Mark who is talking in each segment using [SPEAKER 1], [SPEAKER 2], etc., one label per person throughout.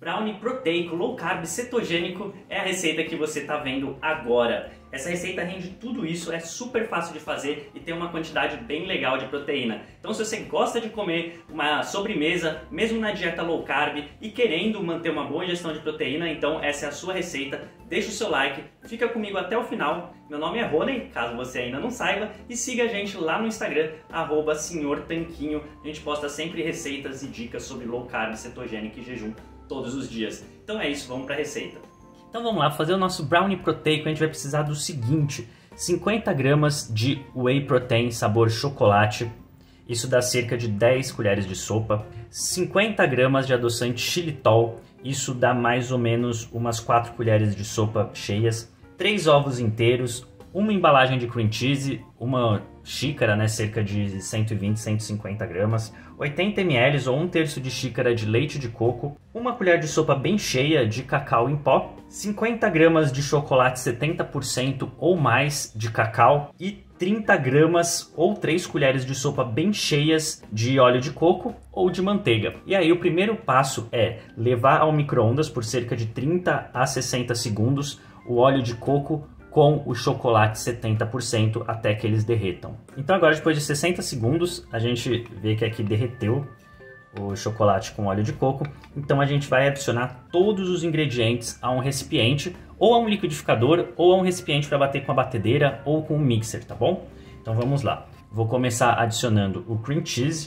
[SPEAKER 1] Brownie proteico, low carb, cetogênico é a receita que você está vendo agora. Essa receita rende tudo isso, é super fácil de fazer e tem uma quantidade bem legal de proteína. Então se você gosta de comer uma sobremesa, mesmo na dieta low carb e querendo manter uma boa ingestão de proteína, então essa é a sua receita. Deixa o seu like, fica comigo até o final. Meu nome é Rony, caso você ainda não saiba, e siga a gente lá no Instagram, @senhortanquinho. A gente posta sempre receitas e dicas sobre low carb, cetogênico e jejum todos os dias. Então é isso, vamos para a receita. Então vamos lá, fazer o nosso brownie proteico. A gente vai precisar do seguinte: 50 gramas de whey protein sabor chocolate, isso dá cerca de 10 colheres de sopa. 50 gramas de adoçante xilitol, isso dá mais ou menos umas 4 colheres de sopa cheias. 3 ovos inteiros, uma embalagem de cream cheese, uma xícara, né, cerca de 120, 150 gramas, 80 ml ou 1/3 de xícara de leite de coco, uma colher de sopa bem cheia de cacau em pó, 50 gramas de chocolate 70% ou mais de cacau e 30 gramas ou 3 colheres de sopa bem cheias de óleo de coco ou de manteiga. E aí o primeiro passo é levar ao micro-ondas por cerca de 30 a 60 segundos o óleo de coco com o chocolate 70% até que eles derretam. Então agora, depois de 60 segundos, a gente vê que aqui derreteu o chocolate com óleo de coco. Então a gente vai adicionar todos os ingredientes a um recipiente, ou a um liquidificador, ou a um recipiente para bater com a batedeira ou com um mixer, tá bom? Então vamos lá. Vou começar adicionando o cream cheese.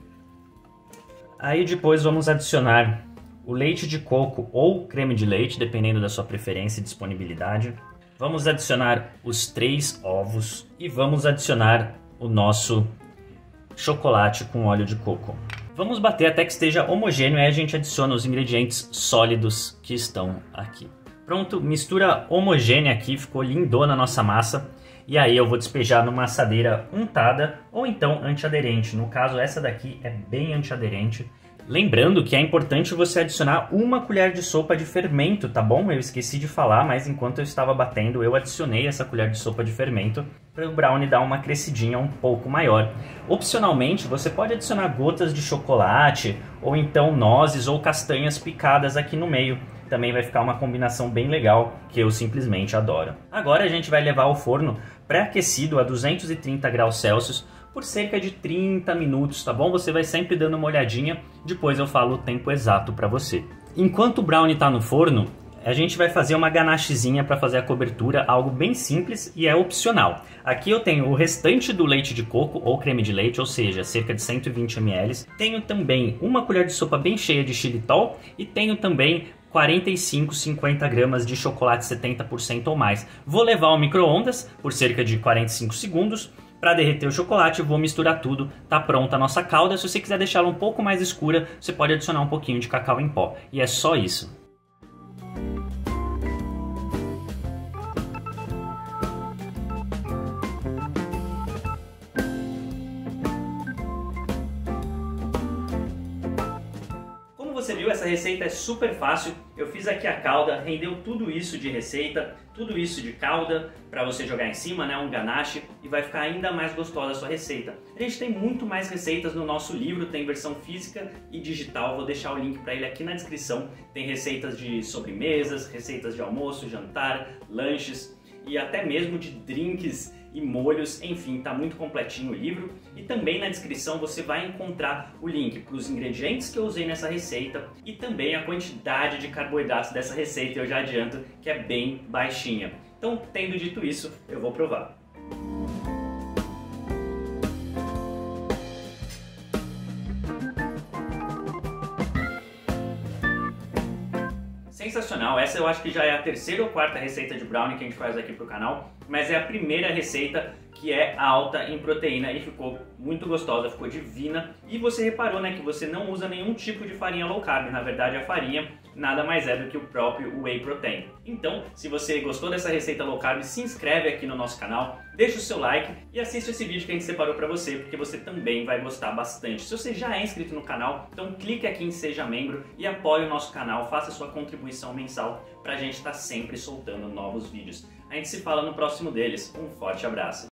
[SPEAKER 1] Aí depois vamos adicionar o leite de coco ou creme de leite, dependendo da sua preferência e disponibilidade. Vamos adicionar os 3 ovos e vamos adicionar o nosso chocolate com óleo de coco. Vamos bater até que esteja homogêneo e a gente adiciona os ingredientes sólidos que estão aqui. Pronto, mistura homogênea aqui, ficou lindona a nossa massa. E aí eu vou despejar numa assadeira untada ou então antiaderente. No caso, essa daqui é bem antiaderente. Lembrando que é importante você adicionar uma colher de sopa de fermento, tá bom? Eu esqueci de falar, mas enquanto eu estava batendo, eu adicionei essa colher de sopa de fermento para o brownie dar uma crescidinha um pouco maior. Opcionalmente, você pode adicionar gotas de chocolate, ou então nozes ou castanhas picadas aqui no meio. Também vai ficar uma combinação bem legal, que eu simplesmente adoro. Agora a gente vai levar ao forno pré-aquecido a 230 graus Celsius, por cerca de 30 minutos, tá bom? Você vai sempre dando uma olhadinha, depois eu falo o tempo exato para você. Enquanto o brownie está no forno, a gente vai fazer uma ganachezinha para fazer a cobertura, algo bem simples e é opcional. Aqui eu tenho o restante do leite de coco ou creme de leite, ou seja, cerca de 120 ml. Tenho também uma colher de sopa bem cheia de xilitol e tenho também 45, 50 gramas de chocolate 70% ou mais. Vou levar ao micro-ondas por cerca de 45 segundos. Para derreter o chocolate, eu vou misturar tudo, tá pronta a nossa calda. Se você quiser deixá-la um pouco mais escura, você pode adicionar um pouquinho de cacau em pó. E é só isso. Você viu, essa receita é super fácil. Eu fiz aqui a calda, rendeu tudo isso de receita, tudo isso de calda para você jogar em cima, né, um ganache, e vai ficar ainda mais gostosa a sua receita. A gente tem muito mais receitas no nosso livro, tem versão física e digital, vou deixar o link para ele aqui na descrição. Tem receitas de sobremesas, receitas de almoço, jantar, lanches e até mesmo de drinks e molhos, enfim, tá muito completinho o livro. E também na descrição você vai encontrar o link para os ingredientes que eu usei nessa receita e também a quantidade de carboidratos dessa receita. Eu já adianto que é bem baixinha. Então, tendo dito isso, eu vou provar. Sensacional, essa eu acho que já é a terceira ou quarta receita de brownie que a gente faz aqui pro canal, mas é a primeira receita que é alta em proteína e ficou muito gostosa, ficou divina. E você reparou, né, que você não usa nenhum tipo de farinha low carb, na verdade a farinha nada mais é do que o próprio whey protein. Então, se você gostou dessa receita low carb, se inscreve aqui no nosso canal, deixa o seu like e assiste esse vídeo que a gente separou para você, porque você também vai gostar bastante. Se você já é inscrito no canal, então clique aqui em Seja Membro e apoie o nosso canal, faça sua contribuição mensal para a gente estar sempre soltando novos vídeos. A gente se fala no próximo deles. Um forte abraço!